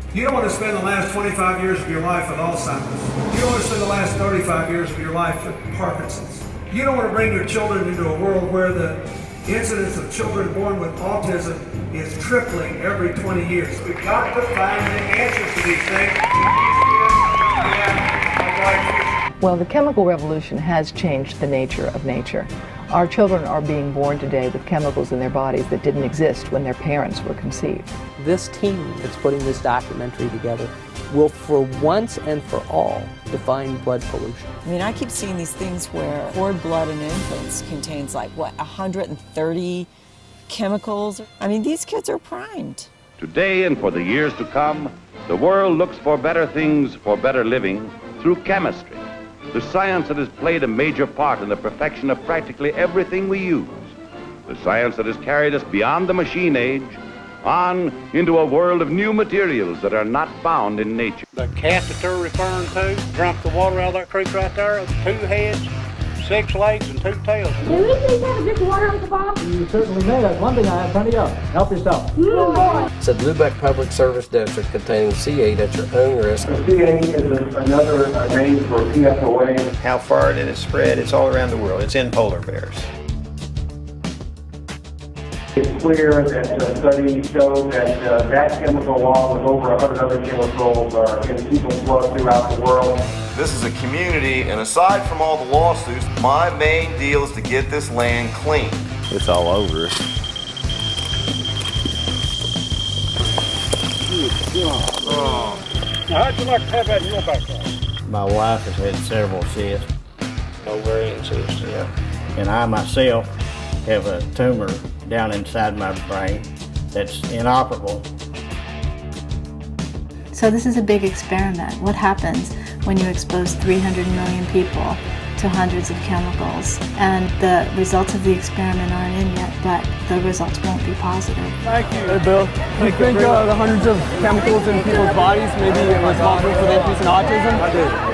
You don't want to spend the last 25 years of your life with Alzheimer's. You don't want to spend the last 35 years of your life with Parkinson's. You don't want to bring your children into a world where the incidence of children born with autism is tripling every 20 years. We've got to find the answers to these things. Well, the chemical revolution has changed the nature of nature. Our children are being born today with chemicals in their bodies that didn't exist when their parents were conceived. This team that's putting this documentary together will for once and for all define blood pollution. I mean, I keep seeing these things where cord blood in infants contains like, what, 130 chemicals? I mean, these kids are primed. Today and for the years to come, the world looks for better things, for better living, through chemistry, the science that has played a major part in the perfection of practically everything we use, the science that has carried us beyond the machine age, on into a world of new materials that are not found in nature. The catheter referring to, drunk the water out of that creek right there, 2 heads, 6 legs, and 2 tails. Can we please have a drink of water on the bottom? You certainly may. That's one thing I have plenty of. Help yourself. It said Lubeck Public Service District containing C8 at your own risk. C8 is another name for PFOA. How far did it spread? It's all around the world. It's in polar bears. It's clear that studies show that that chemical, along with over 100 other chemicals, are in people's blood throughout the world. This is a community, and aside from all the lawsuits, my main deal is to get this land clean. It's all over us. Now, how'd you like to have that in your backyard? My wife has had several cysts. Ovarian cysts. Yeah. And I myself have a tumor down inside my brain that's inoperable. So this is a big experiment. What happens when you expose 300 million people to hundreds of chemicals? And the results of the experiment aren't in yet, but the results won't be positive. Thank you. Hey, Bill. Do you think the hundreds of chemicals in people's bodies may be responsible for the increase in autism? I do.